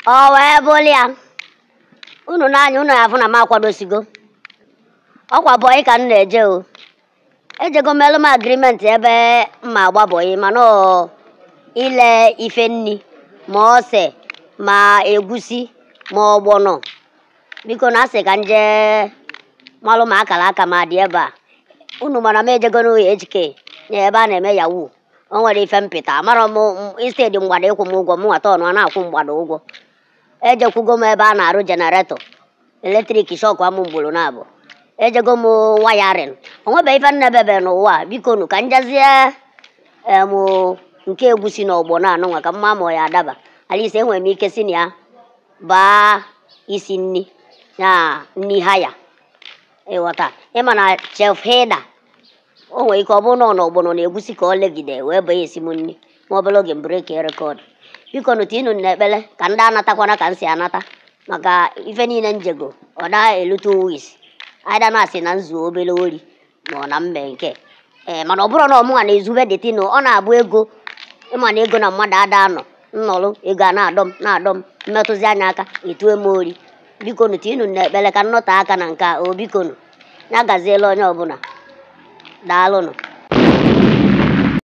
ọ wee bụrụ ya unu n'anya unu afụ na m akwadosigo ọkwa bọyị ka m na-eje o ejego melụ m agrimenti ebe mma agba bọyị mana ile ife nni ma ose ma egusi ma ọgbọnọ biko na asị ka nje malụ ma akara aka ma dị ebe a unu mana m ejego n'ụlọ ejike na ebe a na-eme yawu o nwere ife mpịta amara m istedi mgbada ịkwụ m ụgwọ m nwata ọnụ a na-akwụ mgbada ụgwọ ejekwugo m ebe a na-arụ jenareto eletrik shọkụ amụ mgboro na-abụ ejego m wayarin onwebe ife nnebebe n'ụwa biko nu ka njazie nke egusi na ọgbọ na-anụ nwa ka mma ma ya adaba alise enwere m ike si na ya baa isi nni na nni ha ya ịghọta ịma na chef hida o nwere ike ọ bụrụ na ọ n'ọgbọnọ na egusi ka ọ legide wee bee esi m nni ma ọbụla oge mbreki rekọd biko nụtụ inu na-ekpele ka ndị anatakwana ka m si anata maka ife niile njego ọ da elute wis aida na-asị na nzuo obere ori ma ọ na mbe nke mana ọ bụrụ na ọmụnwa na-ezube detino ọ na-abụ ego ịma na ego na mmadụ ada anọ nnọrụ ego a na-adọ m mmetụzi anya aka etue m ori biko nụtụ inu na-ekpele ka nnọta aka na nke o biko nụ ya gaziela onye ọbụla daalụnụ